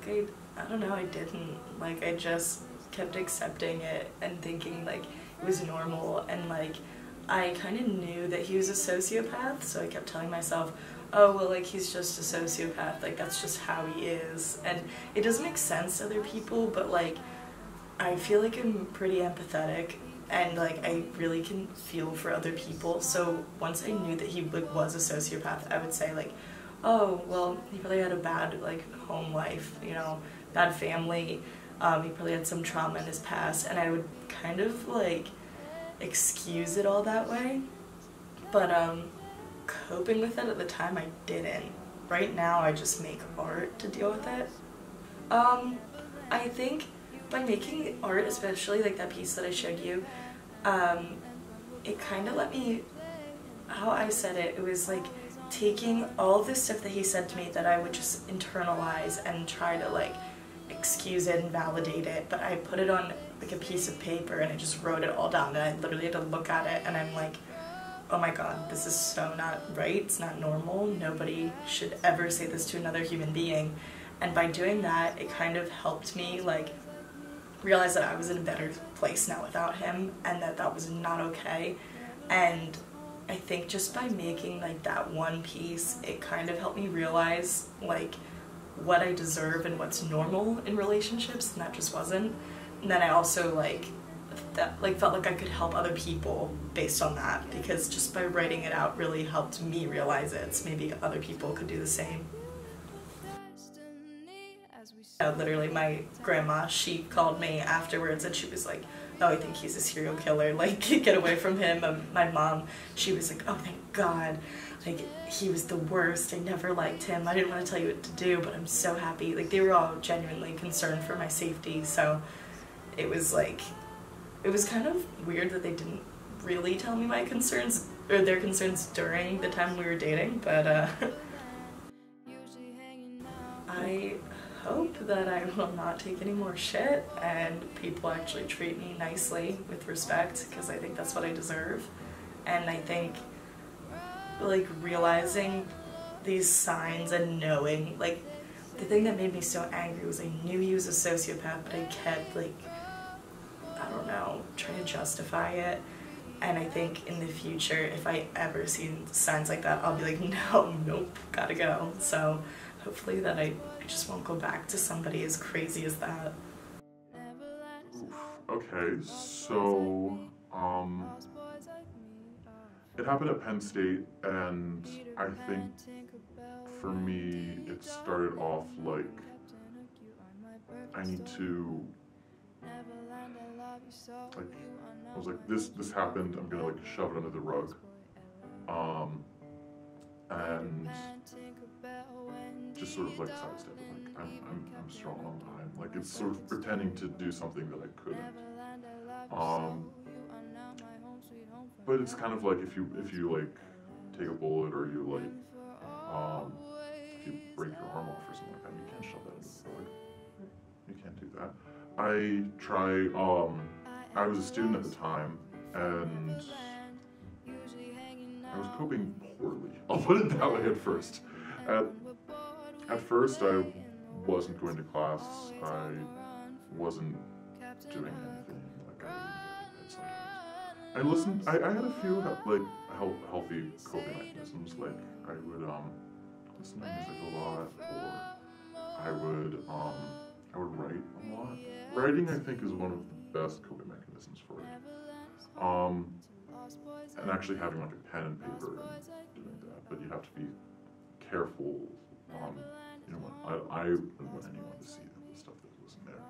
I don't know, I didn't. Like, I just kept accepting it and thinking, like, it was normal, and, like, I kind of knew that he was a sociopath, so I kept telling myself, oh, well, like, he's just a sociopath, like, that's just how he is, and it doesn't make sense to other people, but, like, I feel like I'm pretty empathetic, and, like, I really can feel for other people, so once I knew that he was a sociopath, I would say, like, oh, well, he probably had a bad, like, home life, you know, bad family, he probably had some trauma in his past, and I would kind of, like, excuse it all that way, but, coping with it at the time, I didn't. Right now, I just make art to deal with it. I think by making art, especially, like, that piece that I showed you, it kind of let me, how I said it, it was, like, taking all of this stuff that he said to me that I would just internalize and try to, like, excuse it and validate it, but I put it on, like, a piece of paper and I just wrote it all down, and I literally had to look at it, and I'm like, oh my god, this is so not right, it's not normal, nobody should ever say this to another human being. And by doing that, it kind of helped me, like, realize that I was in a better place now without him, and that that was not okay. And I think just by making, like, that one piece, it kind of helped me realize, like, what I deserve and what's normal in relationships, and that just wasn't. And then I also, like, felt like I could help other people based on that, because just by writing it out really helped me realize it, so maybe other people could do the same. Literally, my grandma, she called me afterwards and she was like, oh, I think he's a serial killer, like, get away from him. My mom, she was like, oh, thank God, like, he was the worst, I never liked him, I didn't want to tell you what to do, but I'm so happy. Like, they were all genuinely concerned for my safety, so it was like, it was kind of weird that they didn't really tell me my concerns, or their concerns during the time we were dating, but I hope that I will not take any more shit and people actually treat me nicely with respect, because I think that's what I deserve. And I think, like, realizing these signs and knowing, like, the thing that made me so angry was I knew he was a sociopath, but I kept, like, I don't know, trying to justify it. And I think in the future, if I ever see signs like that, I'll be like, no, nope, gotta go. So hopefully that I just won't go back to somebody as crazy as that. Oof. Okay, so, it happened at Penn State, and I think for me, it started off like, I need to, like, I was like, this happened, I'm gonna, like, shove it under the rug. And just sort of, like, sidestep it, like, I'm strong, like, it's sort of pretending to do something that I couldn't. But it's kind of like if you like take a bullet, or you, like, if you break your arm off or something like that, you can't shove that into the rug. You can't do that. I was a student at the time, and I was coping poorly. I'll put it that way at first. At first, I wasn't going to class. I wasn't doing anything. Like, I would sometimes. I listened. I had a few, like, healthy coping mechanisms. Like, I would listen to music a lot, or I would write a lot. Writing, I think, is one of the best coping mechanisms for it. And actually having, like, a pen and paper and doing that, but you have to be careful. You know, when I wouldn't want anyone to see the stuff that wasn't there.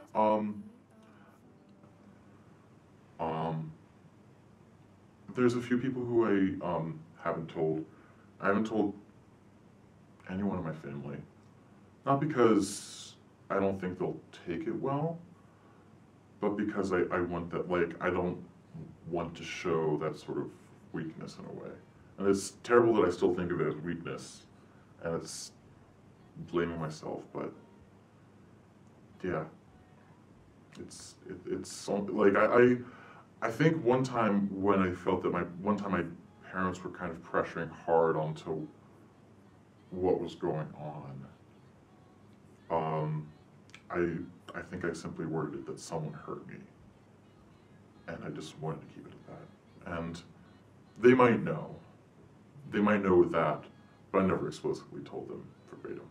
There's a few people who I haven't told. I haven't told anyone in my family. Not because I don't think they'll take it well, but because I want that, like, I don't want to show that sort of weakness in a way. And it's terrible that I still think of it as weakness, and it's blaming myself, but yeah, it's like, I think one time when I felt that my parents were kind of pressuring hard onto what was going on, Um, I think I simply worded it that someone hurt me, and I just wanted to keep it at that. And they might know with that, but I never explicitly told them verbatim.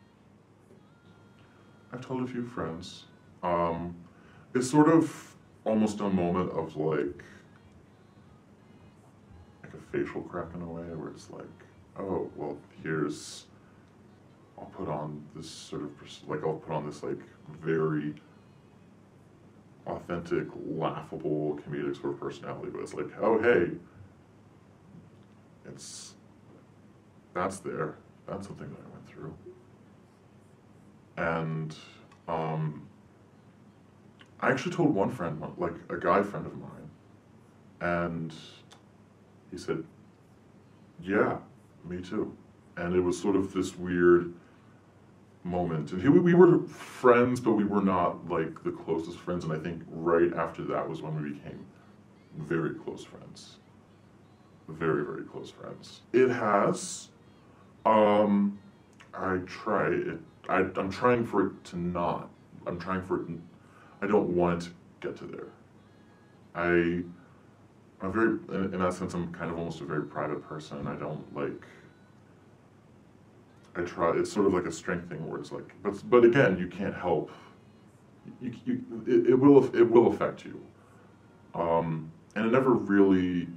I've told a few friends. It's sort of almost a moment of like a facial crack in a way, where it's like, oh, well, I'll put on this sort of, I'll put on this like very authentic, laughable, comedic sort of personality, but it's like, oh, hey, that's there. That's something that I went through. And I actually told one friend, like a guy friend of mine, and he said, yeah, me too. And it was sort of this weird moment. And we were friends, but we were not like the closest friends. And I think right after that was when we became very close friends. Very, very close friends. It has. I'm trying for it to not. I don't want it to get to there. I'm very, in that sense, I'm kind of almost a very private person. I don't like, it's sort of like a strength thing where it's like, but again, you can't help, it will affect you. And it never really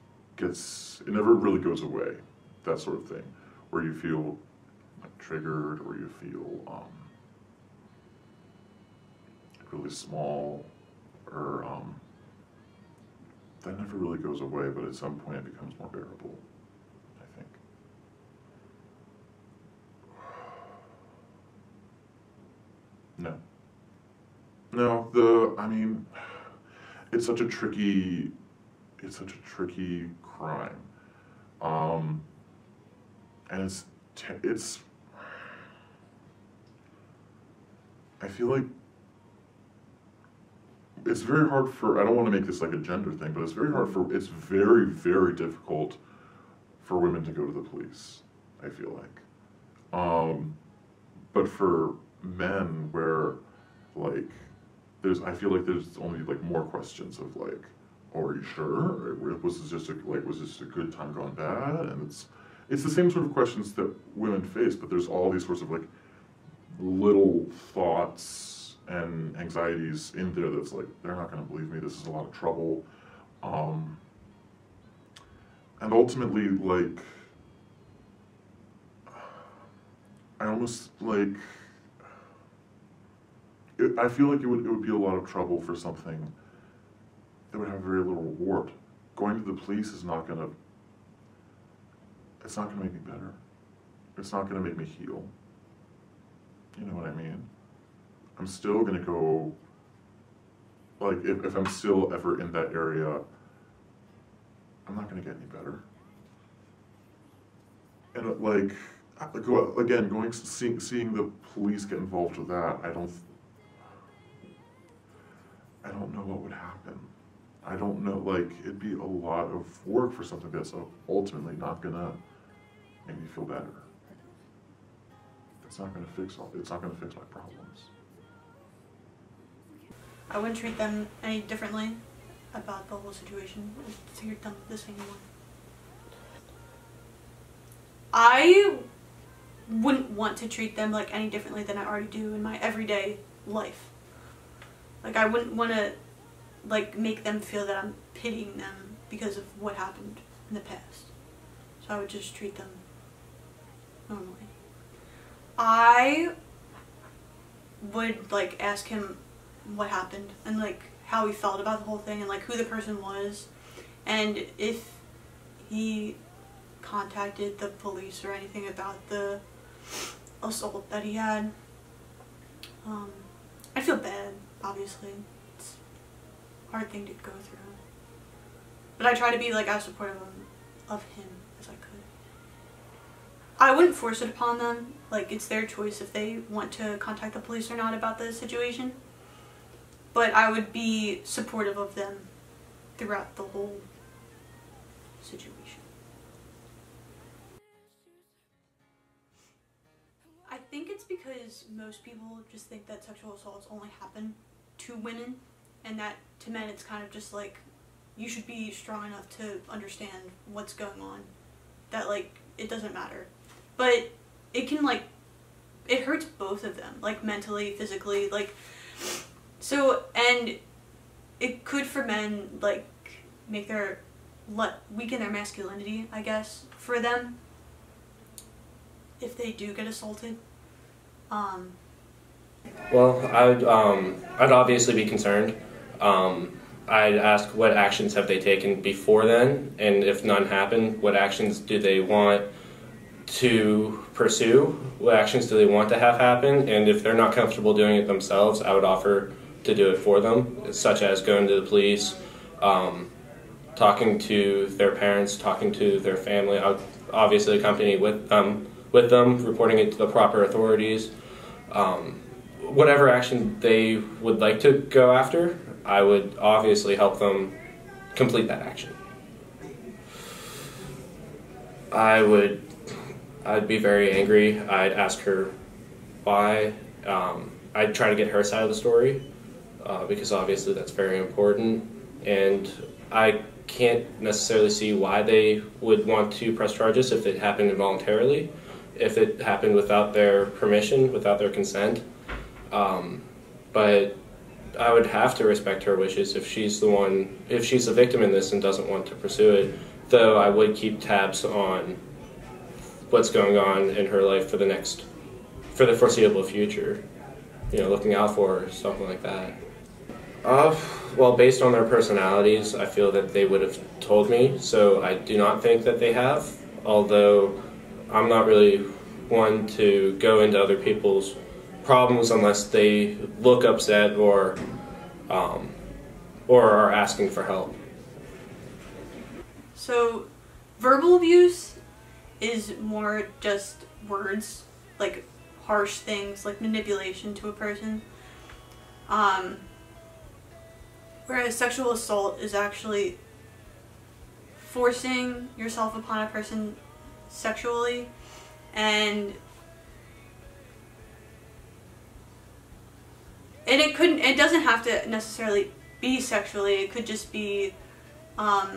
goes away, that sort of thing, where you feel like triggered, or you feel really small, or that never really goes away, but at some point it becomes more bearable, I think. No, I mean, it's such a tricky crime. And I feel like it's very hard for, I don't want to make this like a gender thing, but it's very, very difficult for women to go to the police, I feel like. But for men, where like, I feel like there's only like more questions of like, oh, are you sure? Was this just a good time gone bad? And it's the same sort of questions that women face, but there's all these sorts of like little thoughts and anxieties in there that's like, they're not going to believe me, this is a lot of trouble. And ultimately, like, I almost like, I feel like it would be a lot of trouble for something that would have very little reward. Going to the police is not going to, it's not going to make me better. It's not going to make me heal. You know what I mean? I'm still going to go, like, if I'm still ever in that area, I'm not going to get any better. And like, again, seeing the police get involved with that, I don't know what would happen. I don't know, like, it'd be a lot of work for something that's ultimately not gonna make me feel better. It's not gonna fix my problems. I wouldn't treat them any differently about the whole situation. I treat them the same way. I wouldn't want to treat them like any differently than I already do in my everyday life. Like, I wouldn't want to like make them feel that I'm pitying them because of what happened in the past. So I would just treat them normally. I would like ask him what happened and like how he felt about the whole thing and like who the person was, and if he contacted the police or anything about the assault that he had. I feel bad, obviously. It's a hard thing to go through. But I try to be like as supportive of him as I could. I wouldn't force it upon them. Like, it's their choice if they want to contact the police or not about the situation. But I would be supportive of them throughout the whole situation. I think it's because most people just think that sexual assaults only happen to women, and that to men it's kind of just like, you should be strong enough to understand what's going on, that like it doesn't matter. But it can like, it hurts both of them, like mentally, physically, like, so, and it could for men like make their, weaken their masculinity, I guess, for them, if they do get assaulted. Well, I'd obviously be concerned. I'd ask what actions have they taken before then, and if none happen, what actions do they want to pursue? What actions do they want to have happen? And if they're not comfortable doing it themselves, I would offer to do it for them, such as going to the police, talking to their parents, talking to their family. I would obviously accompany with them, reporting it to the proper authorities. Whatever action they would like to go after, I would obviously help them complete that action. I'd be very angry. I'd ask her why. I'd try to get her side of the story, because obviously that's very important. And I can't necessarily see why they would want to press charges if it happened involuntarily, if it happened without their permission, without their consent. But I would have to respect her wishes if she's the victim in this and doesn't want to pursue it, though I would keep tabs on what's going on in her life for the foreseeable future, looking out for her, something like that. Well, based on their personalities, I feel that they would have told me, so I do not think that they have, although I'm not really one to go into other people's problems unless they look upset or are asking for help. So, verbal abuse is more just words, like harsh things, like manipulation to a person. Whereas sexual assault is actually forcing yourself upon a person sexually, and it doesn't have to necessarily be sexually. It could just be a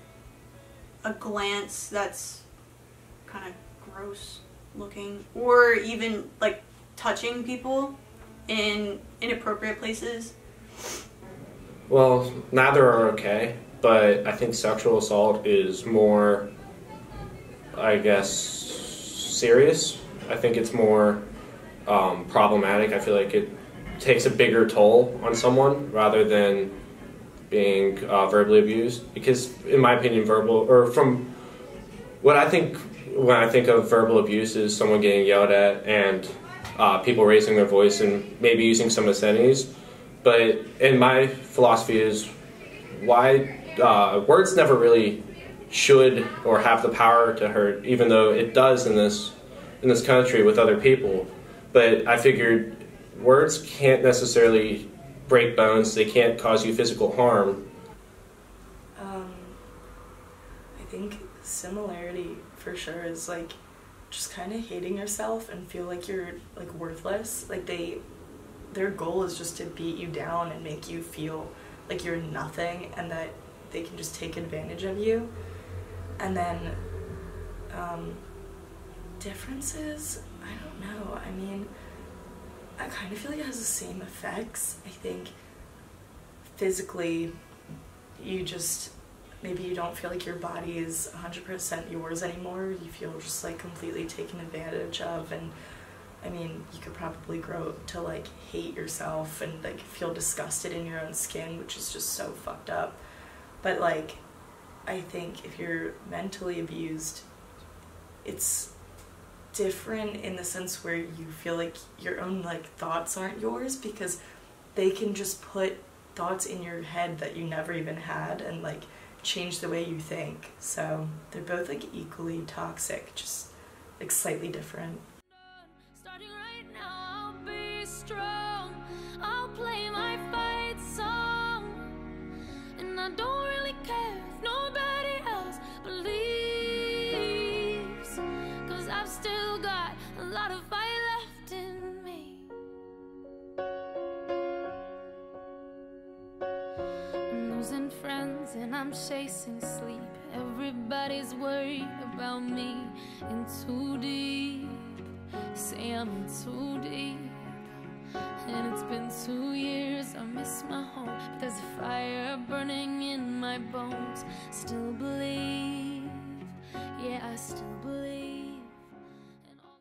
glance that's kind of gross looking, or even like touching people in inappropriate places. Well, neither are okay, but I think sexual assault is more, I guess, serious. I think it's more problematic. I feel like it takes a bigger toll on someone rather than being verbally abused, because in my opinion, from what I think when I think of verbal abuse is someone getting yelled at and people raising their voice and maybe using some obscenities. But in my philosophy is why words never really should or have the power to hurt, even though it does in this country with other people. But I figured words can't necessarily break bones. They can't cause you physical harm. I think similarity for sure is like just kind of hating yourself and feel like you're like worthless. Like their goal is just to beat you down and make you feel like you're nothing and that they can just take advantage of you. And then differences, I don't know. I mean, I kind of feel like it has the same effects. I think physically maybe you don't feel like your body is 100% yours anymore. You feel just like completely taken advantage of, and I mean, you could probably grow to like hate yourself and like feel disgusted in your own skin, which is just so fucked up. But like, I think if you're mentally abused, it's different in the sense where you feel like your own like thoughts aren't yours, because they can just put thoughts in your head that you never even had and like change the way you think. So they're both like equally toxic, just like slightly different. Starting right now, I'll be strong. I'll play my fight song, and I don't really care if nobody else believes, 'cause I've still got a lot of fight left and I'm chasing sleep. Everybody's worried about me. In too deep, say I'm in too deep. And it's been 2 years, I miss my home, but there's a fire burning in my bones. Still believe, yeah, I still